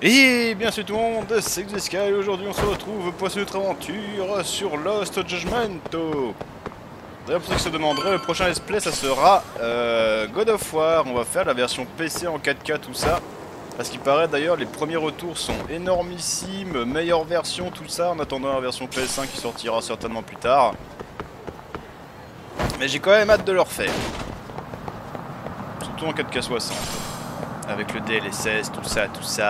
Et bien sûr tout le monde, c'est Xesky et aujourd'hui on se retrouve pour notre aventure sur Lost Judgment. D'ailleurs pour ceux qui se demanderaient, le prochain let's play ça sera God of War. On va faire la version PC en 4K tout ça. Parce qu'il paraît d'ailleurs les premiers retours sont énormissimes, meilleure version tout ça en attendant la version PS5 qui sortira certainement plus tard. Mais j'ai quand même hâte de le refaire. Surtout en 4K 60. Avec le DLSS, tout ça, tout ça.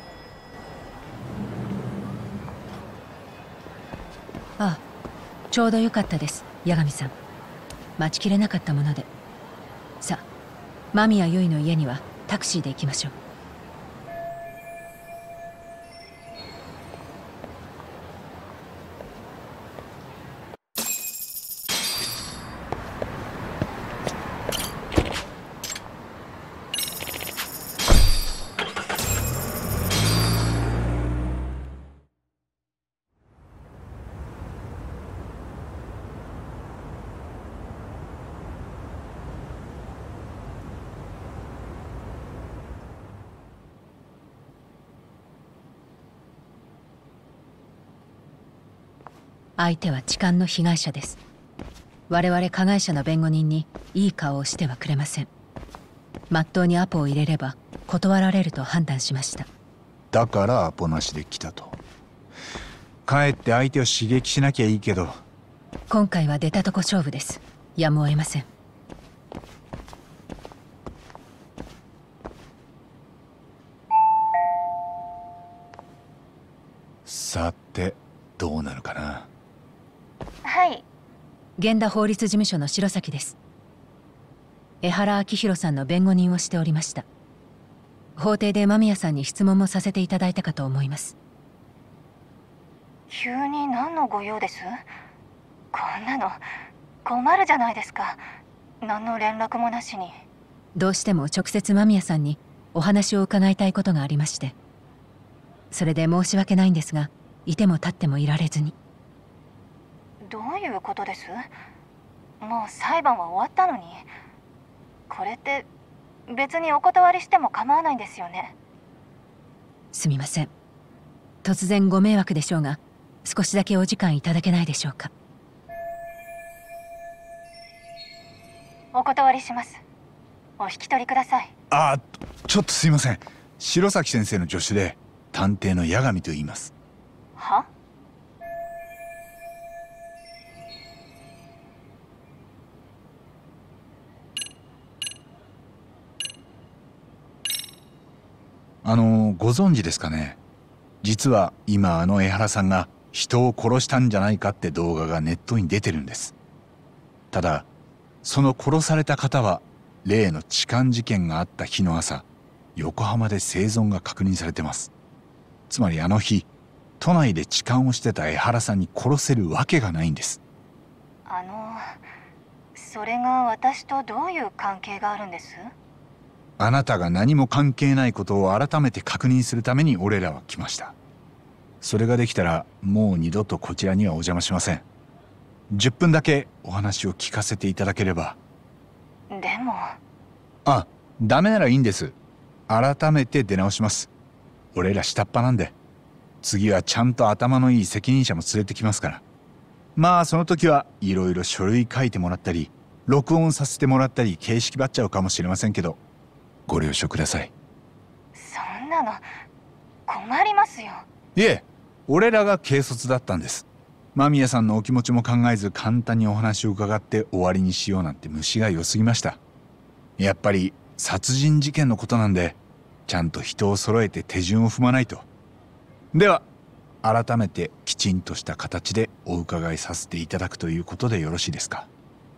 ああ、ちょうどよかったです、八神さん。待ちきれなかったもので。さあ、間宮結衣の家にはタクシーで行きましょう。相手は痴漢の被害者です。我々加害者の弁護人にいい顔をしてはくれません。まっとうにアポを入れれば断られると判断しました。 だからアポなしで来たと。かえって相手を刺激しなきゃいいけど。 今回は出たとこ勝負です。やむを得ません。 さてどうなるかな。 はい、源田法律事務所の白崎です。江原明弘さんの弁護人をしておりました。法廷で間宮さんに質問もさせていただいたかと思います。 急に何のご用です？こんなの困るじゃないですか。何の連絡もなしに。 どうしても直接間宮さんにお話を伺いたいことがありまして、それで申し訳ないんですが、いても立ってもいられずに。 どういうことです？もう裁判は終わったのに。これって別にお断りしても構わないんですよね。 すみません。突然ご迷惑でしょうが、少しだけお時間いただけないでしょうか。 お断りします。お引き取りください。 ちょっとすいません。白崎先生の助手で探偵の八神と言います。 は？ ご存知ですかね。実は今江原さんが人を殺したんじゃないかって動画がネットに出てるんです。ただその殺された方は例の痴漢事件があった日の朝、横浜で生存が確認されてます。つまりあの日都内で痴漢をしてた江原さんに殺せるわけがないんです。 それが私とどういう関係があるんです？ あなたが何も関係ないことを改めて確認するために俺らは来ました。それができたらもう二度とこちらにはお邪魔しません。10分だけお話を聞かせていただければ。 でも。 ダメならいいんです。改めて出直します。俺ら下っ端なんで。次はちゃんと頭のいい責任者も連れてきますから。まあその時はいろいろ書類書いてもらったり録音させてもらったり形式ばっちゃうかもしれませんけど、ご了承ください。 そんなの困りますよ。 いえ、俺らが軽率だったんです。間宮さんのお気持ちも考えず簡単にお話を伺って終わりにしようなんて虫が良すぎました。やっぱり殺人事件のことなんでちゃんと人を揃えて手順を踏まないと。では改めてきちんとした形でお伺いさせていただくということでよろしいですか。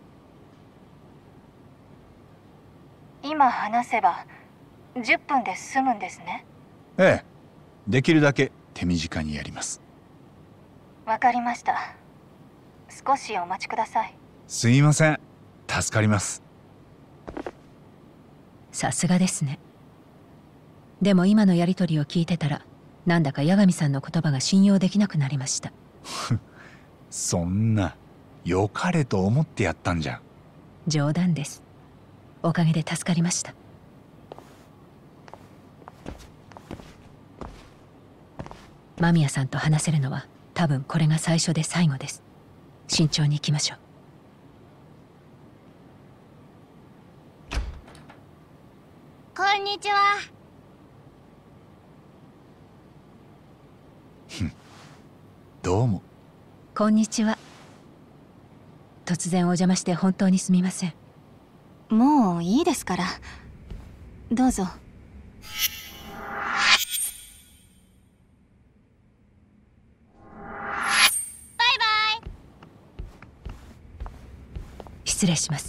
今話せば10分で済むんですね。 ええ、できるだけ手短にやります。 わかりました。少しお待ちください。 すいません。助かります。 さすがですね。でも今のやり取りを聞いてたら、なんだか八神さんの言葉が信用できなくなりました。 そんな良かれと思ってやったんじゃん。 冗談です。おかげで助かりました。 間宮さんと話せるのは多分これが最初で最後です。慎重に行きましょう。 こんにちは。 どうも。 こんにちは。突然お邪魔して本当にすみません。 もういいですから。どうぞ。バイバイ。 失礼します。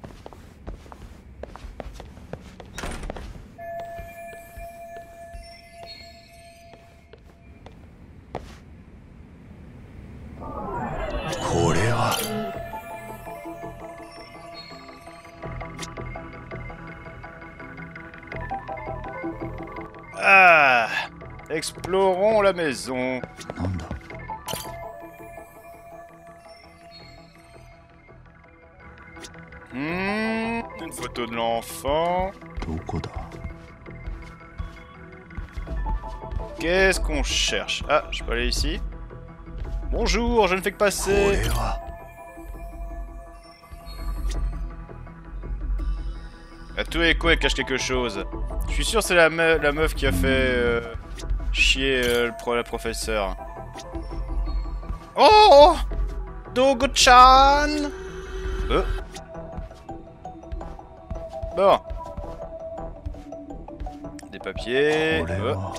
これは。 Ah, explorons la maison. なんだ。 Une photo de l'enfant. どこだ。 Qu'est-ce qu'on cherche? Ah, je peux aller ici. Bonjour, je ne fais que passer. これは。 À tout écho, elle cache quelque chose. Je suis sûr que c'est la meuf qui a fait chier la professeure. Oh, Dogo-chan. Bon. Des papiers. これは。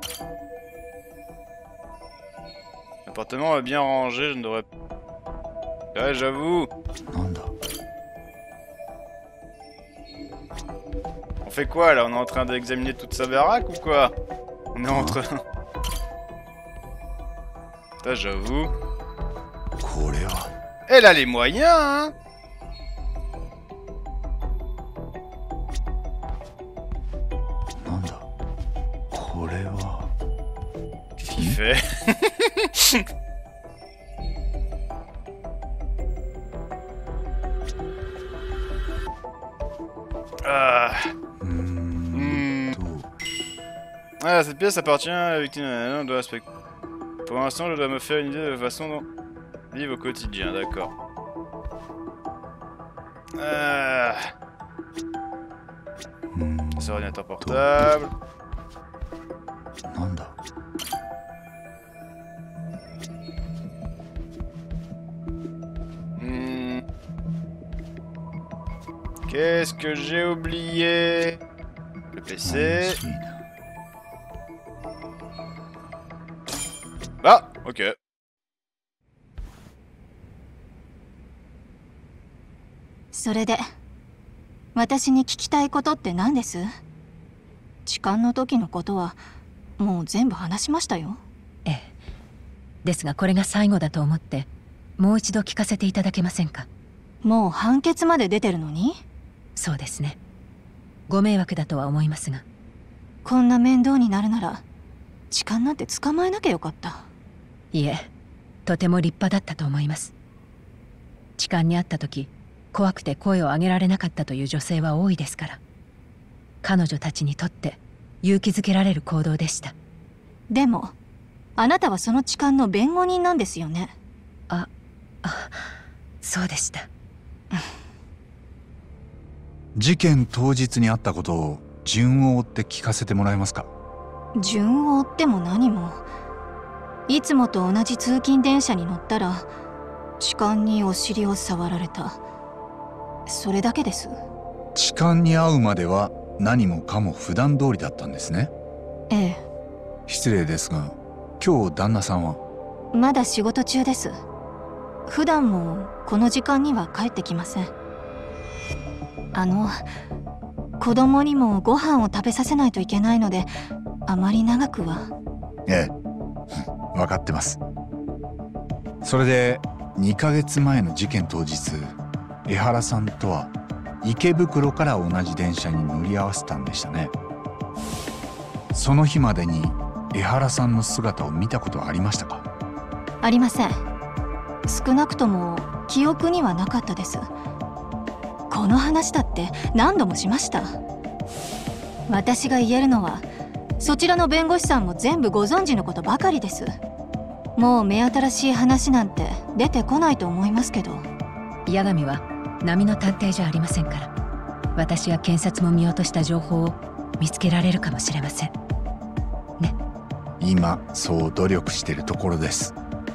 L'appartement est bien rangé, je ne devrais... Ouais, j'avoue. なんだ。 On fait quoi là? On est en train d'examiner toute sa baraque ou quoi? On est en train... Putain, j'avoue. これは。 Elle a les moyens, hein? Qu'est-ce qu'il fait? Ah. Ah, cette pièce appartient à la victime de l'aspect. Pour l'instant, je dois me faire une idée de la façon dont vivre au quotidien, d'accord. C'est ordinateur portable. Qu'est-ce que j'ai oublié? Le PC. Ah, ok. それで私に聞きたいことって何です？痴漢の時のことはもう全部話しましたよ。 ええ。ですがこれが最後だと思ってもう一度聞かせていただけませんか？ もう判決まで出てるのに？ そうですね。ご迷惑だとは思いますが。 こんな面倒になるなら痴漢なんて捕まえなきゃよかった。 いえ、とても立派だったと思います。痴漢に遭った時怖くて声を上げられなかったという女性は多いですから。彼女たちにとって勇気づけられる行動でした。 でもあなたはその痴漢の弁護人なんですよね。 そうでした。 事件当日にあったことを順を追って聞かせてもらえますか？ 順を追っても何も。いつもと同じ通勤電車に乗ったら痴漢にお尻を触られた。それだけです。 痴漢に遭うまでは何もかも普段通りだったんですね。 ええ。 失礼ですが、今日旦那さんは？ まだ仕事中です。普段もこの時間には帰ってきません。子供にもご飯を食べさせないといけないので、あまり長くは。 ええ、分かってます。それで2ヶ月前の事件当日、江原さんとは池袋から同じ電車に乗り合わせたんでしたね。その日までに江原さんの姿を見たことはありましたか？ ありません。少なくとも記憶にはなかったです。この話だって何度もしました。私が言えるのはそちらの弁護士さんも全部ご存知のことばかりです。もう目新しい話なんて出てこないと思いますけど。 八神は波の探偵じゃありませんから、私や検察も見落とした情報を見つけられるかもしれませんね。 今そう努力してるところです。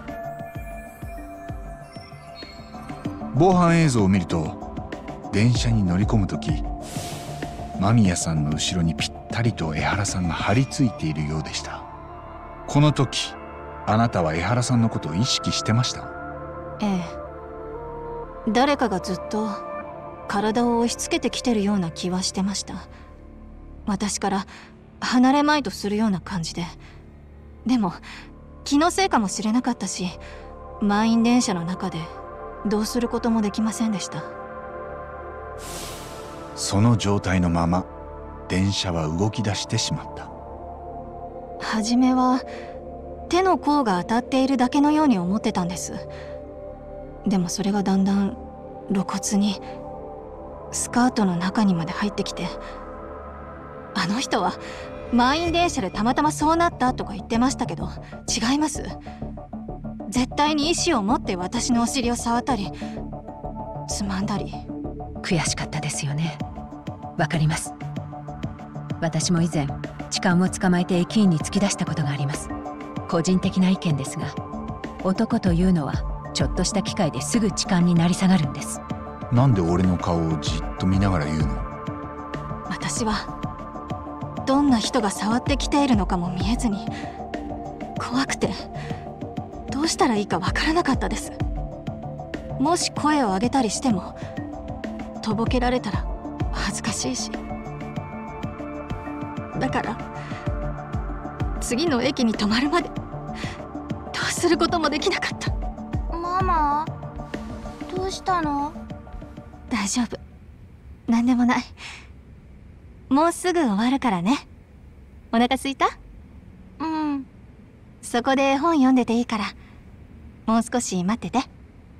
防犯映像を見ると、電車に乗り込む時、間宮さんの後ろにぴったりと江原さんが張り付いているようでした。この時あなたは江原さんのことを意識してました？ ええ。誰かがずっと体を押し付けてきてるような気はしてました。私から離れまいとするような感じで。でも気のせいかもしれなかったし、満員電車の中でどうすることもできませんでした。 その状態のまま電車は動き出してしまった。 初めは手の甲が当たっているだけのように思ってたんです。でもそれがだんだん露骨にスカートの中にまで入ってきて、あの人は満員電車でたまたまそうなったとか言ってましたけど、違います。絶対に意志を持って私のお尻を触ったりつまんだり。 悔しかったですよね。わかります。私も以前痴漢を捕まえて駅員に突き出したことがあります。個人的な意見ですが、男というのはちょっとした機会ですぐ痴漢になり下がるんです。 なんで俺の顔をじっと見ながら言うの？ 私はどんな人が触ってきているのかも見えずに、怖くてどうしたらいいかわからなかったです。もし声を上げたりしてもとぼけられたら恥ずかしいし。だから次の駅に止まるまでどうすることもできなかった。 ママ、どうしたの？ 大丈夫、何でもない。もうすぐ終わるからね。お腹すいた？ うん。 そこで本読んでていいから、もう少し待ってて。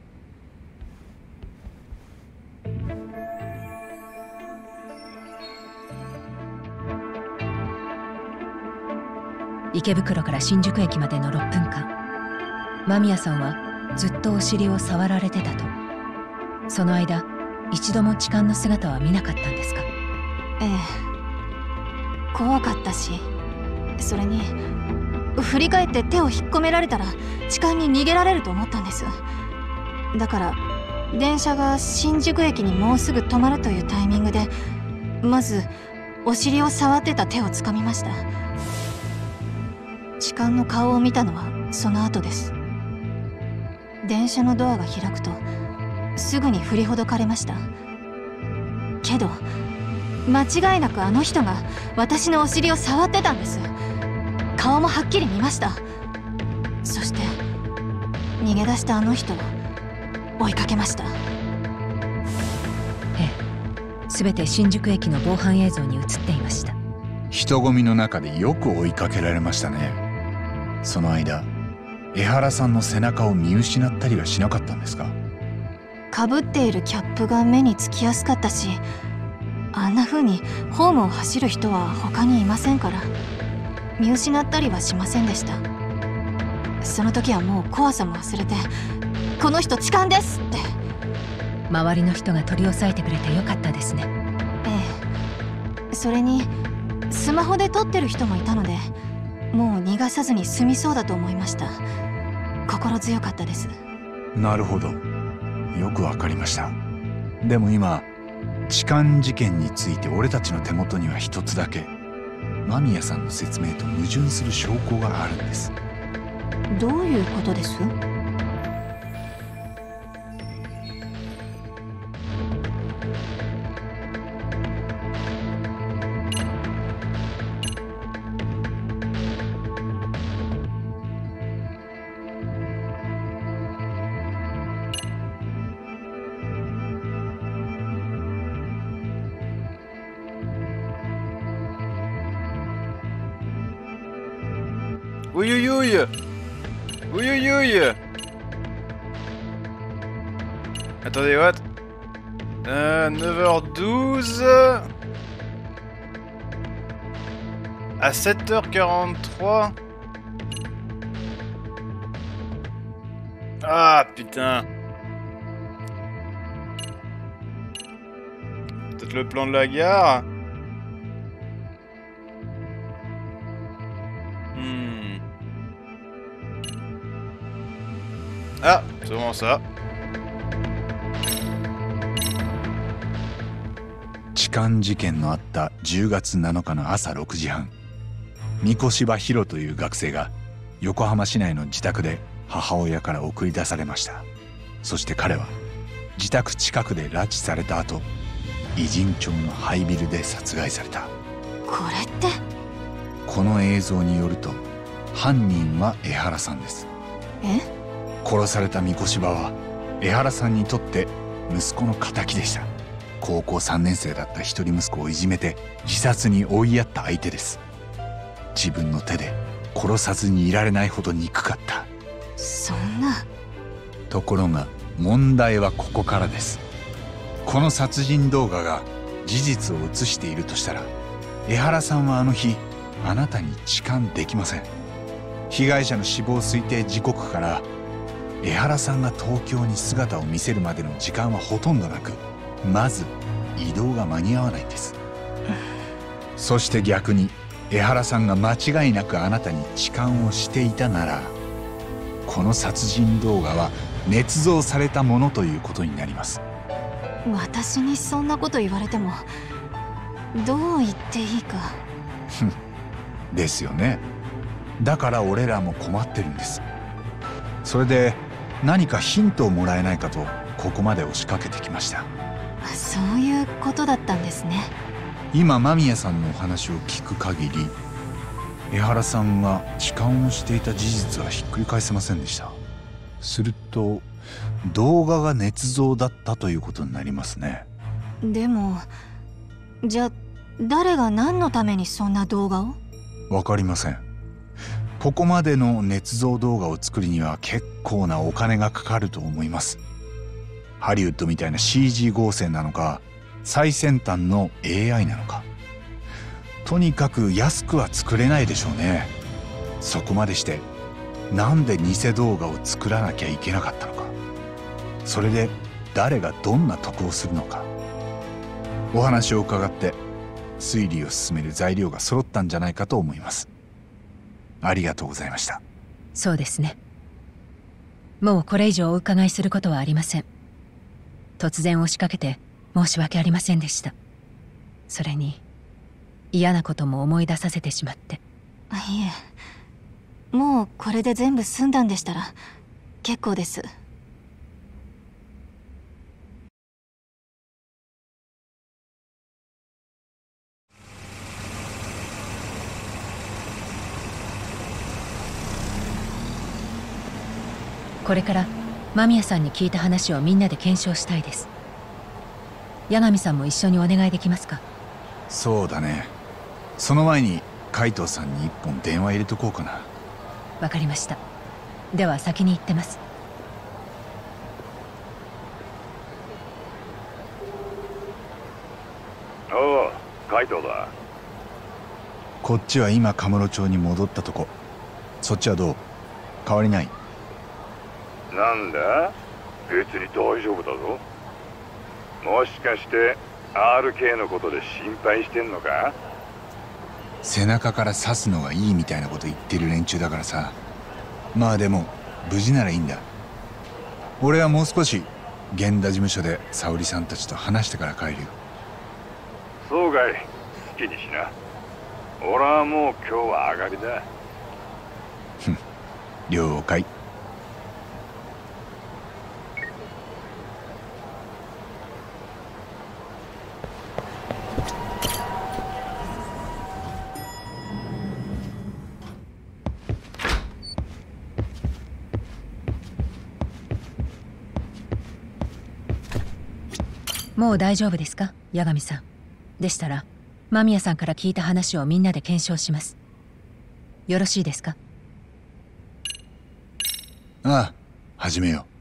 池袋から新宿駅までの6分間、間宮さんはずっとお尻を触られてたと。その間一度も痴漢の姿は見なかったんですか？ ええ。怖かったし、それに振り返って手を引っ込められたら痴漢に逃げられると思ったんです。だから電車が新宿駅にもうすぐ止まるというタイミングで、まずお尻を触ってた手をつかみました。痴漢の顔を見たのはその後です。電車のドアが開くとすぐに振りほどかれました。けど間違いなくあの人が私のお尻を触ってたんです。顔もはっきり見ました。そして逃げ出したあの人を追いかけました。 ええ、全て新宿駅の防犯映像に映っていました。 人混みの中でよく追いかけられましたね。その間江原さんの背中を見失ったりはしなかったんですか？ かぶっているキャップが目につきやすかったし、あんな風にホームを走る人は他にいませんから、見失ったりはしませんでした。その時はもう怖さも忘れて、この人痴漢ですって。 周りの人が取り押さえてくれてよかったですね。 ええ。それにスマホで撮ってる人もいたので、もう逃がさずに済みそうだと思いました。心強かったです。 なるほど、よくわかりました。でも今痴漢事件について俺たちの手元には一つだけ間宮さんの説明と矛盾する証拠があるんです。 どういうことです？ Oui, oui, oui. Oui, oui, oui. Attendez, what? 9h12. À 7h43. Ah putain. Peut-être le plan de la gare. Ah, c'est vraiment ça. 痴漢事件のあった10月7日の朝6時半、三越柴博という学生が横浜市内の自宅で母親から送り出されました。そして彼は自宅近くで拉致された後、偉人町の廃ビルで殺害された。 これって、 この映像によると犯人は江原さんです。 え？ 殺された三越柴は江原さんにとって息子の敵でした。高校3年生だった一人息子をいじめて自殺に追いやった相手です。自分の手で殺さずにいられないほど憎かった。 そんな。 ところが問題はここからです。この殺人動画が事実を映しているとしたら、江原さんはあの日あなたに痴漢できません。被害者の死亡推定時刻から江原さんが東京に姿を見せるまでの時間はほとんどなく、まず移動が間に合わないんです。そして逆に江原さんが間違いなくあなたに痴漢をしていたなら、この殺人動画は捏造されたものということになります。 私にそんなこと言われてもどう言っていいか。 ですよね。だから俺らも困ってるんです。それで何かヒントをもらえないかとここまで押しかけてきました。 そういうことだったんですね。 今間宮さんのお話を聞く限り、江原さんが痴漢をしていた事実はひっくり返せませんでした。すると動画が捏造だったということになりますね。 でもじゃあ誰が何のためにそんな動画を？ わかりません。ここまでの捏造動画を作るには結構なお金がかかると思います。ハリウッドみたいな CG 合成なのか、最先端の AI なのか、とにかく安くは作れないでしょうね。そこまでしてなんで偽動画を作らなきゃいけなかったのか、それで誰がどんな得をするのか、お話を伺って推理を進める材料が揃ったんじゃないかと思います。ありがとうございました。 そうですね。もうこれ以上お伺いすることはありません。突然押しかけて申し訳ありませんでした。それに嫌なことも思い出させてしまって。 いえ、もうこれで全部済んだんでしたら結構です。 これから間宮さんに聞いた話をみんなで検証したいです。八神さんも一緒にお願いできますか？ そうだね。その前に海藤さんに一本電話入れとこうかな。 わかりました。では先に行ってます。 おう、海藤だ。 こっちは今カムロ町に戻ったとこ。そっちはどう？変わりない？ なんだ？別に大丈夫だぞ。もしかして RK のことで心配してんのか？ 背中から刺すのがいいみたいなこと言ってる連中だからさ。まあでも無事ならいいんだ。俺はもう少し源田事務所で沙織さんたちと話してから帰るよ。 そうかい、好きにしな。俺はもう今日は上がりだ。 了解。 もう大丈夫ですか、八神さん。でしたら間宮さんから聞いた話をみんなで検証します。よろしいですか？ ああ、始めよ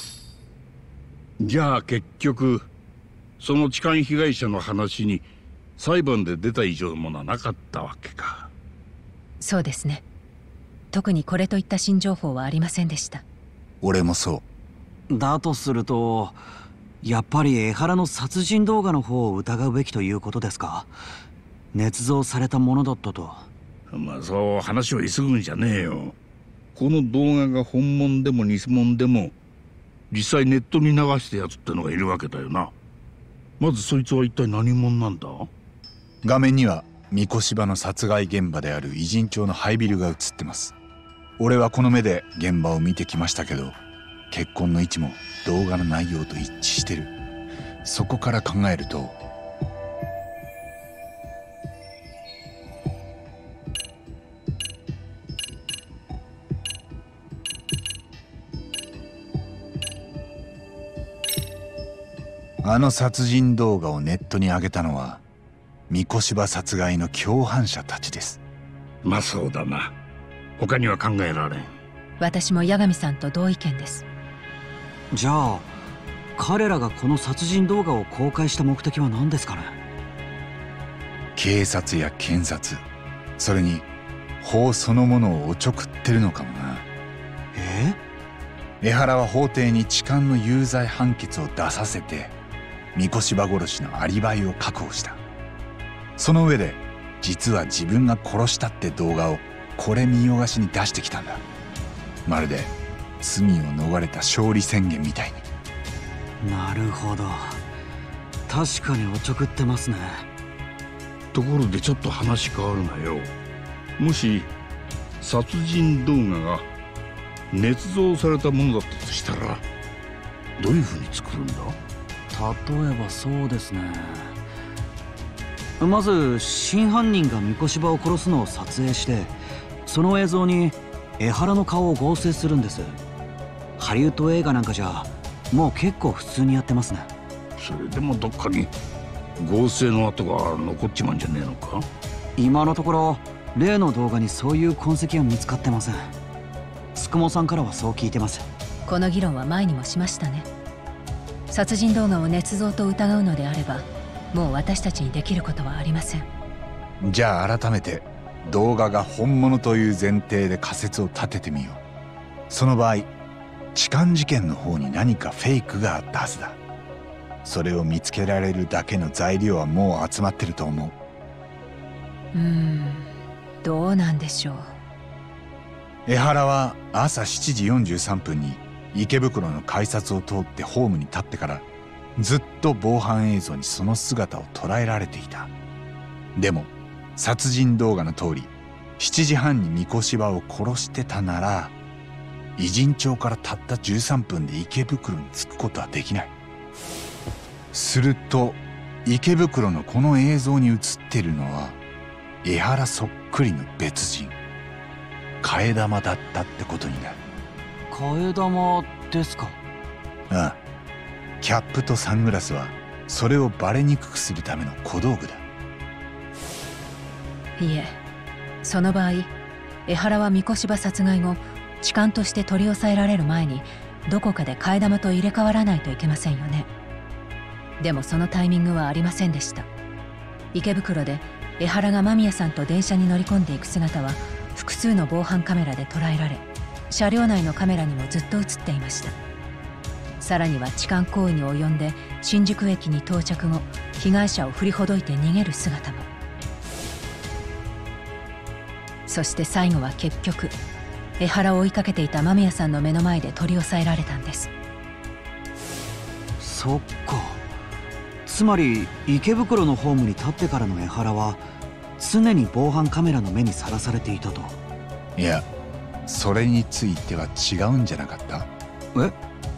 う。じゃあ結局その痴漢被害者の話に裁判で出た以上のものはなかったわけか。 そうですね。特にこれといった新情報はありませんでした。 俺もそう。 だとするとやっぱり江原の殺人動画の方を疑うべきということですか。捏造されたものだったと。 まあそう話を急ぐんじゃねえよ。この動画が本物でも偽物でも実際ネットに流したやつってのがいるわけだよな。まずそいつは一体何者なんだ？ 画面には三越場の殺害現場である偉人町の廃ビルが映ってます。俺はこの目で現場を見てきましたけど、血痕の位置も動画の内容と一致してる。そこから考えると、あの殺人動画をネットに上げたのは三越場殺害の共犯者たちです。 まあそうだな。他には考えられん。 私も八神さんと同意見です。 じゃあ彼らがこの殺人動画を公開した目的は何ですかね。 警察や検察、それに法そのものをおちょくってるのかもな。江原は法廷に痴漢の有罪判決を出させて三越場殺しのアリバイを確保した。その上で実は自分が殺したって動画をこれ見よがしに出してきたんだ。まるで罪を逃れた勝利宣言みたいに。 なるほど、確かにおちょくってますね。 ところでちょっと話変わるなよ。もし殺人動画が捏造されたものだったとしたらどういうふうに作るんだ？ 例えばそうですね、まず真犯人が三越場を殺すのを撮影して、その映像に江原の顔を合成するんです。ハリウッド映画なんかじゃもう結構普通にやってますね。 それでもどっかに合成の跡が残っちまうんじゃねえのか？ 今のところ例の動画にそういう痕跡は見つかってません。つくもさんからはそう聞いてます。 この議論は前にもしましたね。殺人動画を捏造と疑うのであればもう私たちにできることはありません。 じゃあ改めて動画が本物という前提で仮説を立ててみよう。その場合痴漢事件の方に何かフェイクがあったはずだ。それを見つけられるだけの材料はもう集まってると思う。 どうなんでしょう。 江原は朝7時43分に池袋の改札を通ってホームに立ってからずっと防犯映像にその姿を捉えられていた。でも殺人動画の通り7時半に三越場を殺してたなら偉人町からたった13分で池袋に着くことはできない。すると池袋のこの映像に映ってるのは江原そっくりの別人替え玉だったってことになる。 替え玉ですか？ ああ、キャップとサングラスはそれをバレにくくするための小道具だ。 いえ、その場合江原は三越場殺害後痴漢として取り押さえられる前にどこかで替え玉と入れ替わらないといけませんよね。でもそのタイミングはありませんでした。池袋で江原が間宮さんと電車に乗り込んでいく姿は複数の防犯カメラで捉えられ、車両内のカメラにもずっと映っていました。さらには痴漢行為に及んで新宿駅に到着後被害者を振りほどいて逃げる姿も。そして最後は結局江原を追いかけていた間宮さんの目の前で取り押さえられたんです。 そっか、つまり池袋のホームに立ってからの江原は常に防犯カメラの目にさらされていたと。 いや、それについては違うんじゃなかった？ え？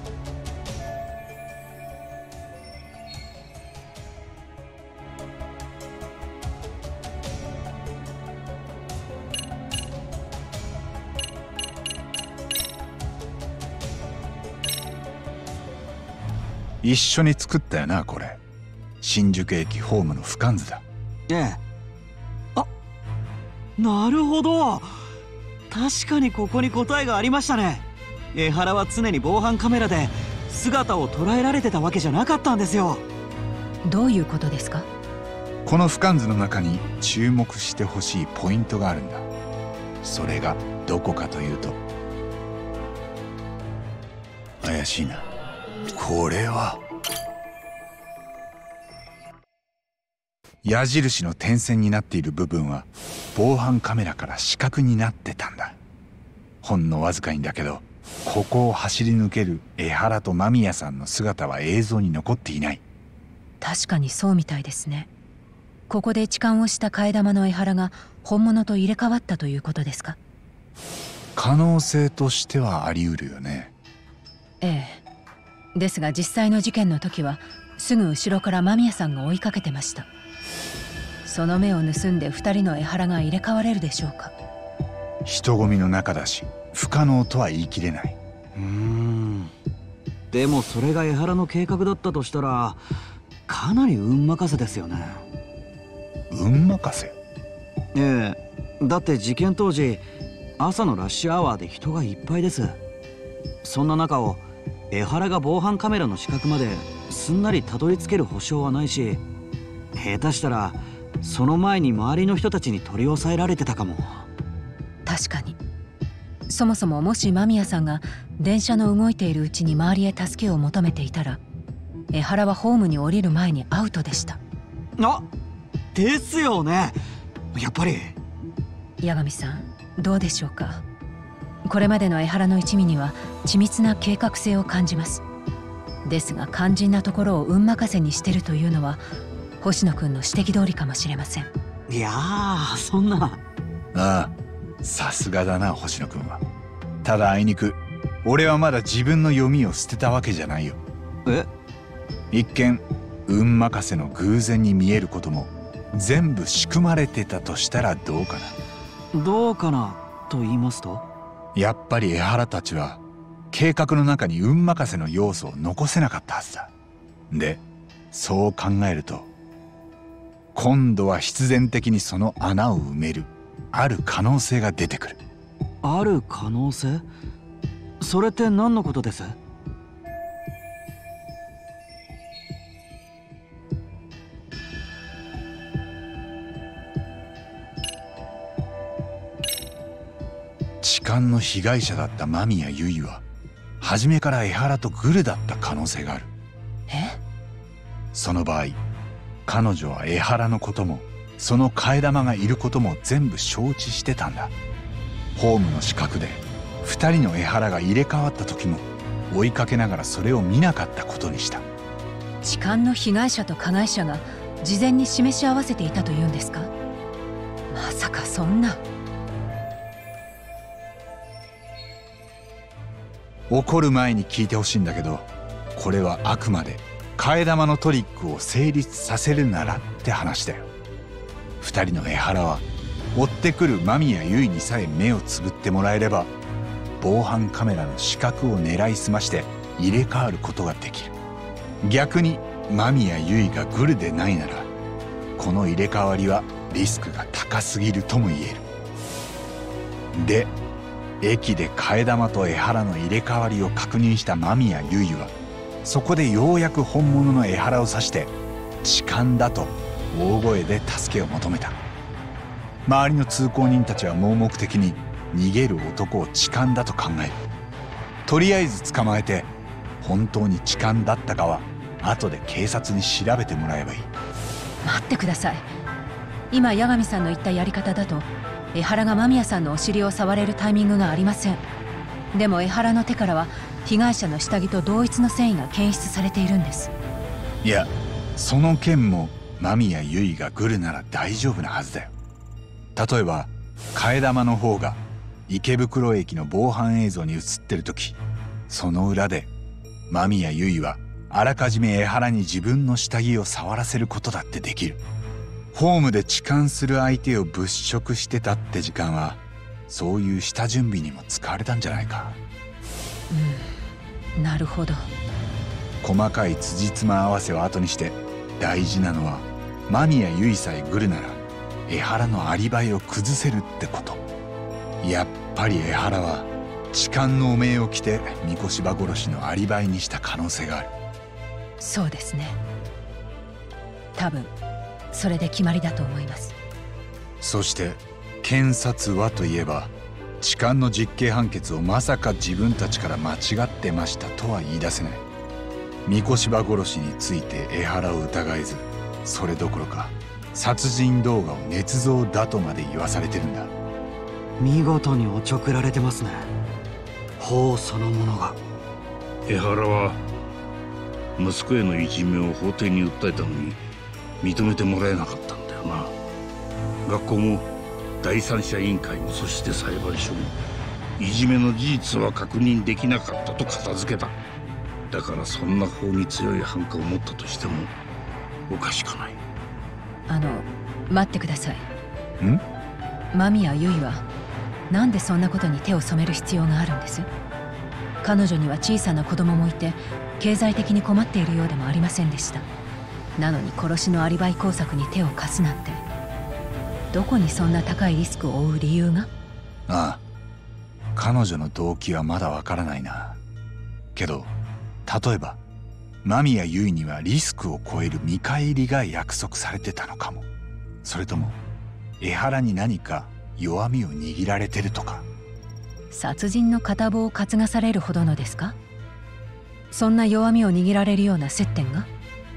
一緒に作ったよな、これ。新宿駅ホームの俯瞰図だ。 ええ。あ、なるほど。確かにここに答えがありましたね。江原は常に防犯カメラで姿を捉えられてたわけじゃなかったんですよ。 どういうことですか？ この俯瞰図の中に注目してほしいポイントがあるんだ。それがどこかというと、怪しいな。これは矢印の点線になっている部分は防犯カメラから死角になってたんだ。ほんのわずかにだけど、ここを走り抜ける江原と間宮さんの姿は映像に残っていない。 確かにそうみたいですね。ここで痴漢をした替え玉の江原が本物と入れ替わったということですか？ 可能性としてはあり得るよね。 ええ。ですが実際の事件の時はすぐ後ろから間宮さんが追いかけてました。その目を盗んで2人の江原が入れ替われるでしょうか？ 人混みの中だし不可能とは言い切れない。 でもそれが江原の計画だったとしたらかなり運任せですよね。 運任せ？ ええ、だって事件当時朝のラッシュアワーで人がいっぱいです。そんな中を江原が防犯カメラの死角まですんなりたどり着ける保証はないし、下手したらその前に周りの人たちに取り押さえられてたかも。 確かに。そもそももし間宮さんが電車の動いているうちに周りへ助けを求めていたら、江原はホームに降りる前にアウトでした。 あ、ですよね。やっぱり八神さん、どうでしょうか？これまでの江原の一味には緻密な計画性を感じます。ですが肝心なところを運任せにしてるというのは星野君の指摘通りかもしれません。 いやー、そんな。 ああ、さすがだな星野君は。ただあいにく俺はまだ自分の読みを捨てたわけじゃないよ。 え？ 一見運任せの偶然に見えることも全部仕組まれてたとしたらどうかな。 どうかなと言いますと？ やっぱり江原たちは計画の中に運任せの要素を残せなかったはずだ。で、そう考えると今度は必然的にその穴を埋めるある可能性が出てくる。 ある可能性？それって何のことです？ 痴漢の被害者だった間宮結衣は初めから江原とグルだった可能性がある。 え？ その場合彼女は江原のこともその替え玉がいることも全部承知してたんだ。ホームの死角で2人の江原が入れ替わった時も追いかけながらそれを見なかったことにした。 痴漢の被害者と加害者が事前に示し合わせていたというんですか？まさかそんな。 怒る前に聞いてほしいんだけど、これはあくまで替え玉のトリックを成立させるならって話だよ。2人の江原は追ってくる間宮結衣にさえ目をつぶってもらえれば防犯カメラの死角を狙いすまして入れ替わることができる。逆に間宮結衣がグルでないならこの入れ替わりはリスクが高すぎるとも言える。で、駅で替え玉と江原の入れ替わりを確認した間宮結衣はそこでようやく本物の江原を指して痴漢だと大声で助けを求めた。周りの通行人たちは盲目的に逃げる男を痴漢だと考える。とりあえず捕まえて本当に痴漢だったかは後で警察に調べてもらえばいい。 待ってください。今八神さんの言ったやり方だと江原が間宮さんのお尻を触れるタイミングがありません。でも江原の手からは被害者の下着と同一の繊維が検出されているんです。 いや、その件も間宮結衣がグルなら大丈夫なはずだよ。例えば替え玉の方が池袋駅の防犯映像に映ってる時、その裏で間宮結衣はあらかじめ江原に自分の下着を触らせることだってできる。ホームで痴漢する相手を物色してたって時間はそういう下準備にも使われたんじゃないか。 なるほど。 細かい辻褄合わせを後にして大事なのは間宮結衣さえグルなら江原のアリバイを崩せるってこと。やっぱり江原は痴漢の汚名を着て三越柴殺しのアリバイにした可能性がある。 そうですね。多分それで決まりだと思います。 そして検察はといえば、痴漢の実刑判決をまさか自分たちから間違ってましたとは言い出せない。三越場殺しについて江原を疑えず、それどころか殺人動画を捏造だとまで言わされてるんだ。 見事におちょくられてますね、法そのものが。 江原は息子へのいじめを法廷に訴えたのに認めてもらえなかったんだよな。学校も第三者委員会も、そして裁判所もいじめの事実は確認できなかったと片付けた。だからそんな法に強い反感を持ったとしてもおかしくない。 待ってください。間宮結衣はなんでそんなことに手を染める必要があるんです？彼女には小さな子供もいて経済的に困っているようでもありませんでした。なのに殺しのアリバイ工作に手を貸すなんて、どこにそんな高いリスクを負う理由が？ ああ、彼女の動機はまだわからないな。けど例えば間宮結衣にはリスクを超える見返りが約束されてたのかも。それとも江原に何か弱みを握られてるとか。 殺人の片棒を担がされるほどのですか？そんな弱みを握られるような接点が？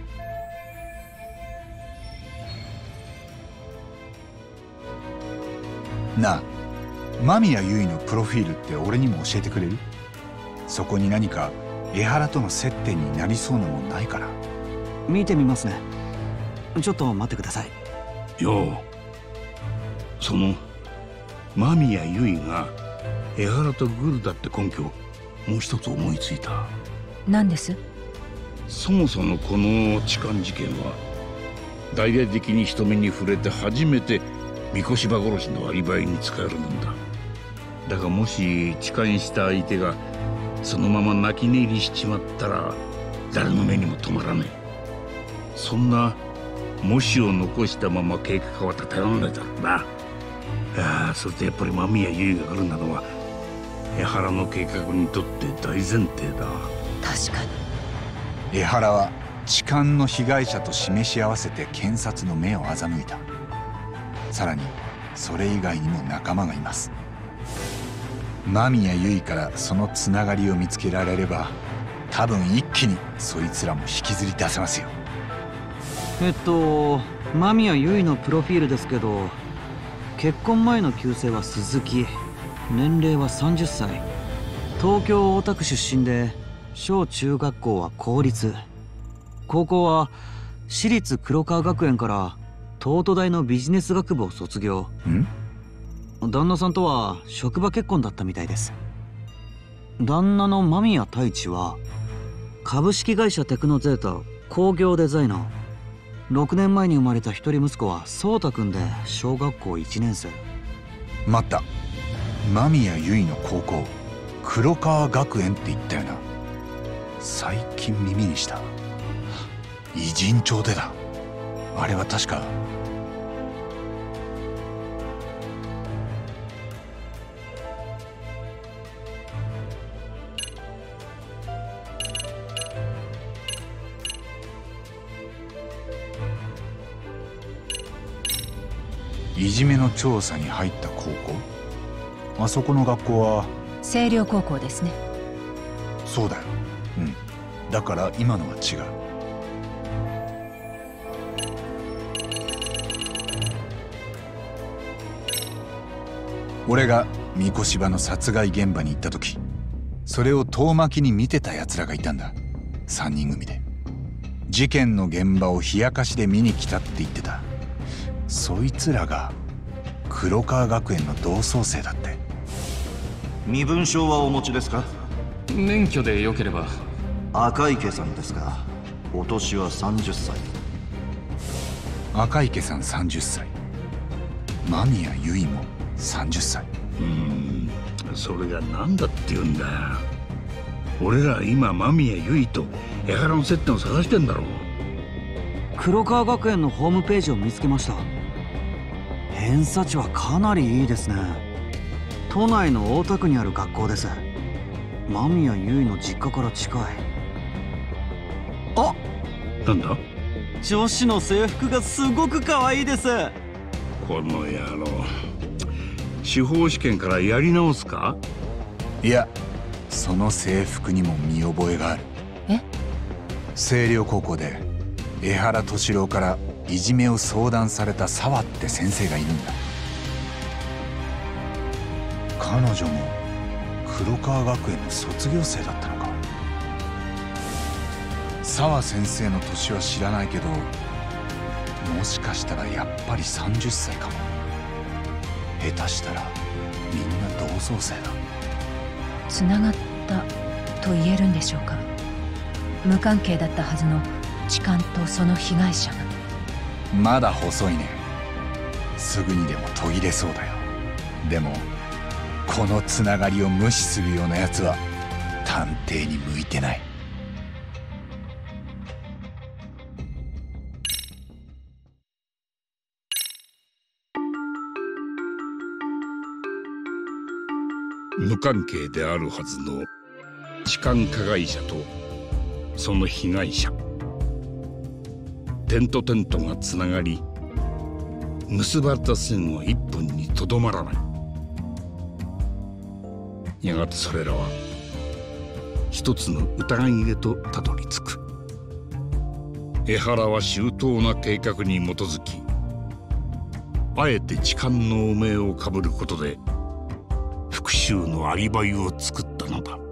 なあ、間宮結衣のプロフィールって俺にも教えてくれる？そこに何か江原との接点になりそうなもんないかな？ 見てみますね。ちょっと待ってください。 よう、その間宮結衣が江原とグルだって根拠、もう一つ思いついた。 何です？ そもそもこの痴漢事件は大々的に人目に触れて初めて三越場殺しのアリバイに使えるんだ。だがもし痴漢した相手がそのまま泣き寝入りしちまったら誰の目にも止まらない。そんな模試を残したまま計画は立てられないだろうな。それとやっぱり間宮結衣が来るなのは江原の計画にとって大前提だ。 確かに江原は痴漢の被害者と示し合わせて検察の目を欺いた。さらにそれ以外にも仲間がいます。間宮結衣からそのつながりを見つけられれば、多分一気にそいつらも引きずり出せますよ。 間宮結衣のプロフィールですけど、結婚前の旧姓は鈴木、年齢は30歳、東京大田区出身で、小中学校は公立、高校は私立黒川学園から東都大のビジネス学部を卒業。旦那さんとは職場結婚だったみたいです。旦那の間宮太一は株式会社テクノゼータ工業デザイナー。6年前に生まれた一人息子は颯太くんで小学校1年生。 待った、間宮結衣の高校黒川学園って言ったよな。最近耳にした。偉人帳でだ。あれは確かいじめの調査に入った高校。あそこの学校は星稜高校ですね。 そうだよ。だから今のは違う。俺が三越場の殺害現場に行った時、それを遠巻きに見てた奴らがいたんだ。3人組で事件の現場を冷やかしで見に来たって言ってた。そいつらが黒川学園の同窓生だって。 身分証はお持ちですか？ 免許でよければ。 赤池さんですか？お年は30歳。 赤池さん30歳、間宮結衣も30歳。 それが何だって言うんだ。俺ら今間宮結衣と江原の接点を探してんだろう。 黒川学園のホームページを見つけました。偏差値はかなりいいですね。都内の大田区にある学校です。間宮結衣の実家から近い。 なんだ？ 女子の制服がすごく可愛いです。 この野郎、司法試験からやり直すか？ いや、その制服にも見覚えがある。 え？ 星稜高校で江原敏郎からいじめを相談された沢って先生がいるんだ。彼女も黒川学園の卒業生だったのか。沢先生の年は知らないけど、もしかしたらやっぱり30歳かも。下手したらみんな同窓生だ。 つながったと言えるんでしょうか。無関係だったはずの痴漢とその被害者が。 まだ細いね。すぐにでも途切れそうだよ。でもこのつながりを無視するようなやつは探偵に向いてない。 無関係であるはずの痴漢加害者とその被害者、点と点とがつながり、結ばれた線は一本にとどまらない。やがてそれらは一つの疑いへとたどり着く。江原は周到な計画に基づき、あえて痴漢の汚名をかぶることで復讐のアリバイを作ったのだ。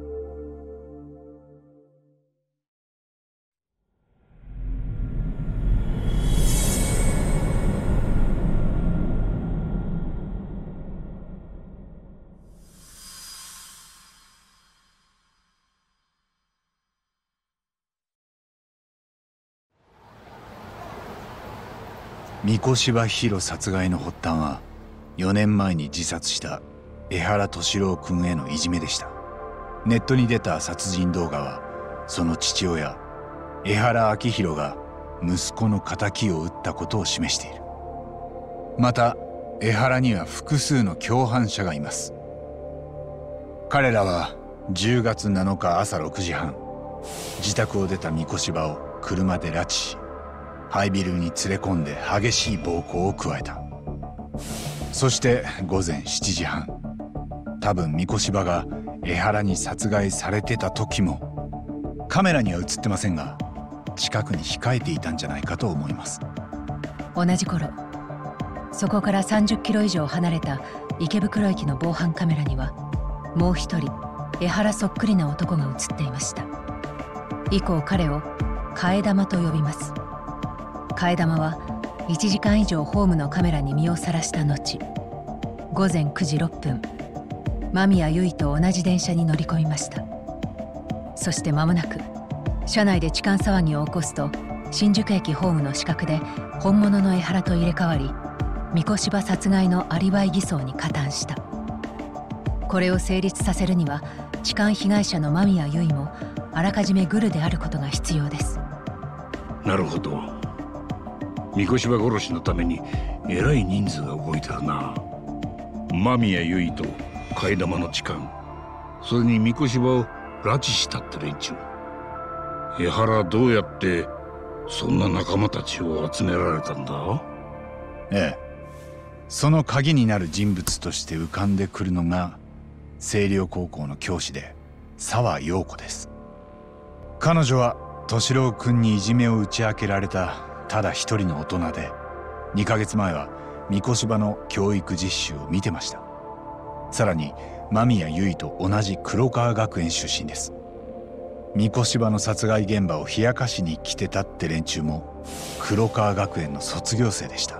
三越柴弘殺害の発端は4年前に自殺した江原敏郎君へのいじめでした。ネットに出た殺人動画はその父親江原明弘が息子の仇を討ったことを示している。また江原には複数の共犯者がいます。彼らは10月7日朝6時半、自宅を出た三越柴を車で拉致し、廃ビルに連れ込んで激しい暴行を加えた。そして午前7時半、多分三越柴が江原に殺害されてた時も、カメラには映ってませんが近くに控えていたんじゃないかと思います。 同じ頃、そこから30キロ以上離れた池袋駅の防犯カメラにはもう一人江原そっくりな男が映っていました。以降彼を替え玉と呼びます。替え玉は1時間以上ホームのカメラに身をさらした後、午前9時6分間宮結衣と同じ電車に乗り込みました。そして間もなく車内で痴漢騒ぎを起こすと、新宿駅ホームの死角で本物の江原と入れ替わり、三越柴殺害のアリバイ偽装に加担した。これを成立させるには痴漢被害者の間宮結衣もあらかじめグルであることが必要です。 なるほど。三越柴殺しのためにえらい人数が動いてるな。間宮結衣と替え玉の痴漢、それに三越柴を拉致したって連中。江原はどうやってそんな仲間たちを集められたんだ？ ええ、その鍵になる人物として浮かんでくるのが星稜高校の教師で沢陽子です。彼女は敏郎君にいじめを打ち明けられたただ一人の大人で、2ヶ月前は三越柴の教育実習を見てました。さらに間宮結衣と同じ黒川学園出身です。三越柴の殺害現場を冷やかしに来てたって連中も黒川学園の卒業生でした。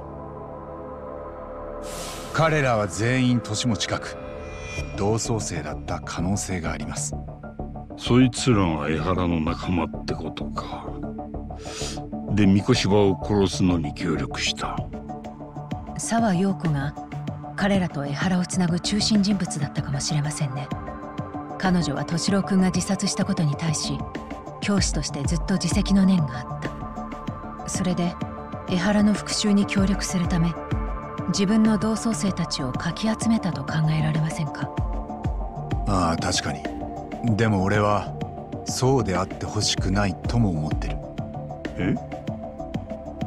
彼らは全員年も近く同窓生だった可能性があります。 そいつらが江原の仲間ってことか。で三越柴を殺すのに協力した。 沢陽子が彼らと江原をつなぐ中心人物だったかもしれませんね。彼女は敏郎君が自殺したことに対し教師としてずっと自責の念があった。それで江原の復讐に協力するため自分の同窓生たちをかき集めたと考えられませんか？ ああ、確かに。でも俺はそうであってほしくないとも思ってる。 え？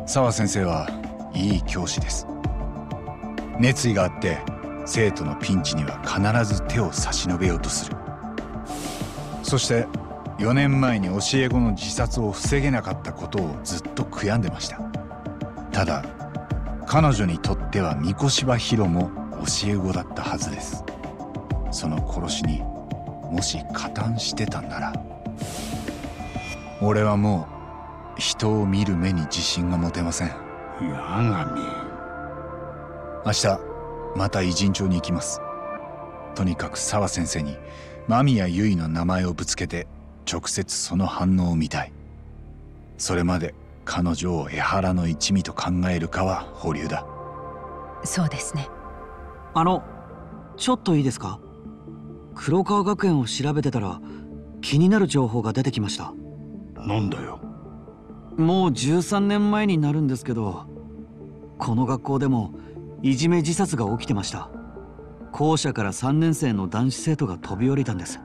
澤先生はいい教師です。熱意があって生徒のピンチには必ず手を差し伸べようとする。そして4年前に教え子の自殺を防げなかったことをずっと悔やんでました。ただ彼女にとっては三越柴博も教え子だったはずです。その殺しにもし加担してたんなら、俺はもう人を見る目に自信が持てません。 八神、 明日また偉人帳に行きます。とにかく澤先生に間宮結衣の名前をぶつけて直接その反応を見たい。それまで彼女を江原の一味と考えるかは保留だ。 そうですね。 ちょっといいですか？黒川学園を調べてたら気になる情報が出てきました。 なんだよ。 もう13年前になるんですけど、この学校でもいじめ自殺が起きてました。校舎から3年生の男子生徒が飛び降りたんです。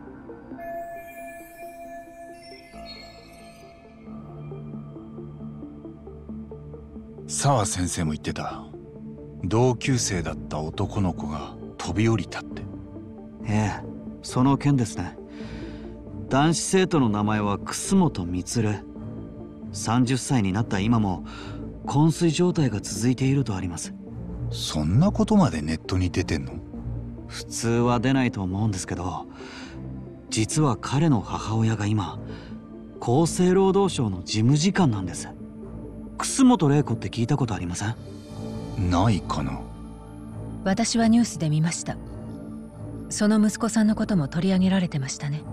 澤先生も言ってた。同級生だった男の子が飛び降りたって。 ええ、その件ですね。男子生徒の名前は楠本満。30歳になった今も昏睡状態が続いているとあります。 そんなことまでネットに出てんの？ 普通は出ないと思うんですけど、実は彼の母親が今厚生労働省の事務次官なんです。楠本玲子って聞いたことありません？ ないかな。 私はニュースで見ました。その息子さんのことも取り上げられてましたね。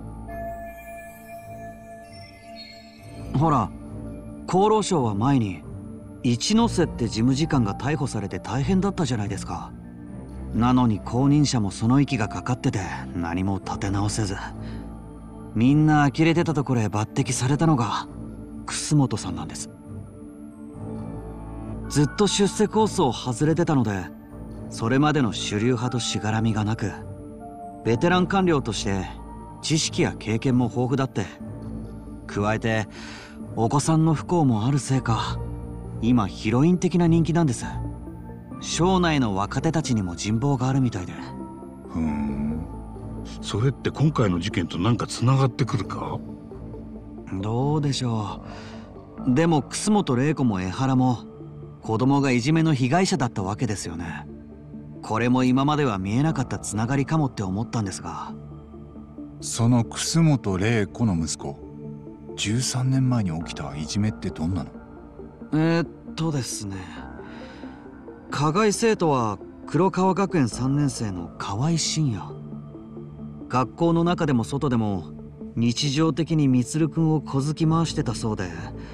ほら、厚労省は前に一ノ瀬って事務次官が逮捕されて大変だったじゃないですか。なのに後任者もその息がかかってて何も立て直せず、みんな呆れてたところへ抜擢されたのが楠本さんなんです。ずっと出世コースを外れてたので、それまでの主流派としがらみがなく、ベテラン官僚として知識や経験も豊富だって、加えてお子さんの不幸もあるせいか今ヒロイン的な人気なんです。省内の若手たちにも人望があるみたいで。 それって今回の事件と何かつながってくるか？ どうでしょう。でも楠本玲子も江原も子供がいじめの被害者だったわけですよね。これも今までは見えなかったつながりかもって思ったんですが。 その楠本玲子の息子、13年前に起きたいじめってどんなの？ ですね、加害生徒は黒川学園3年生の河合真也。学校の中でも外でも日常的に充くんを小突き回してたそうで、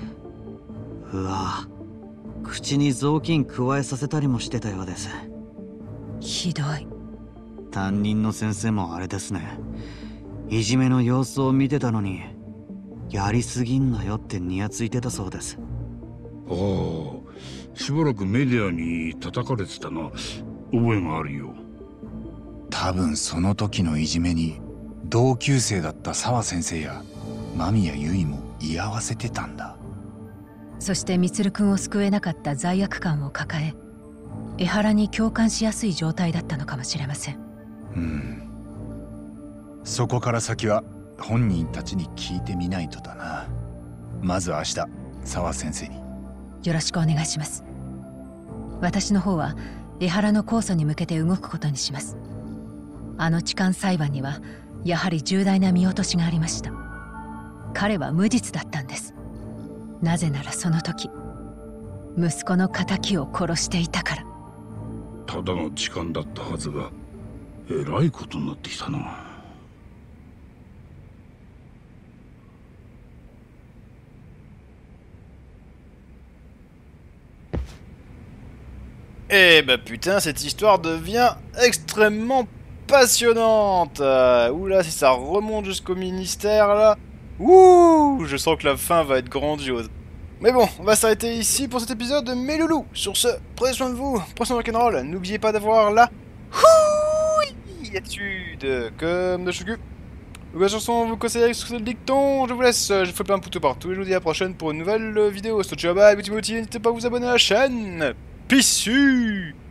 口に雑巾加えさせたりもしてたようです。 ひどい。 担任の先生もあれですね、いじめの様子を見てたのにやりすぎんなよってニヤついてたそうです。 しばらくメディアに叩かれてたな。覚えがあるよ。 多分その時のいじめに同級生だった澤先生や間宮結衣も居合わせてたんだ。 そして充くんを救えなかった罪悪感を抱え、江原に共感しやすい状態だったのかもしれません。 そこから先は本人たちに聞いてみないとだな。まず明日澤先生によろしくお願いします。私の方は江原の控訴に向けて動くことにします。あの痴漢裁判にはやはり重大な見落としがありました。彼は無実だったんです。なぜならその時息子の仇を殺していたから。 ただの痴漢だったはずがえらいことになってきたな。 Eh bah putain, cette histoire devient extrêmement passionnante. Oula, si ça remonte jusqu'au ministère là. Ouh, je sens que la fin va être grandiose. Mais bon, on va s'arrêter ici pour cet épisode de mes loulous. Sur ce, prenez soin de vous, prenez soin de rock'n'roll. N'oubliez pas d'avoir la attitude comme de Shugu. La chanson vous conseille sur le dicton. Je vous laisse, je fais plein de poutou partout et je vous dis à la prochaine pour une nouvelle vidéo. C'était ciao bye, petit n'hésitez pas à vous abonner à la chaîne. Peace.